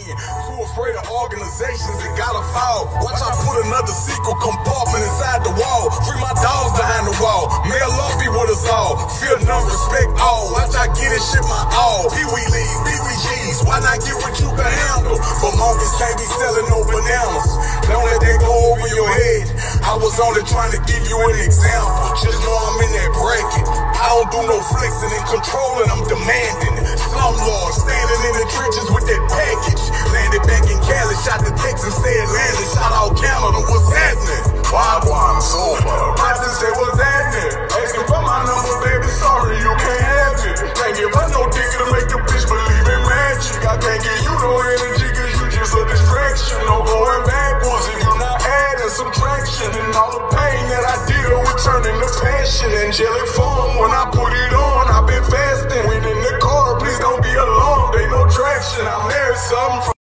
in. Too afraid of organizations that gotta fall. Watch I put another secret compartment inside the wall. Free my dogs behind the wall. May Allah be with us all. Fear none, respect all. Watch I get this shit my all. Pee-wee league, Pee-wee G's. Why not get what you can handle? But monkeys can't be selling no bananas. Don't let that go over your head. I was only trying to give you an example. Just know I'm in that bracket. I don't do no flexing and controlling, I'm demanding. Slumlord standing in the trenches with that package. Landed back in Cali, shot the Texas, stay Atlanta. Shout out Canada, what's happening? Wagwan, sober. I just say what's happening? Asking for my number, baby, sorry, you can't have it. Can't give her no ticket to make the bitch believe in magic. I can't give you no energy, cause you just a distraction. No going backwards if you're not adding subtraction. And all the pain that I deal with turning to passion. Angelic form when I put it on, I've been fasting. When in the car, please don't be alarmed, ain't no traction. I married something from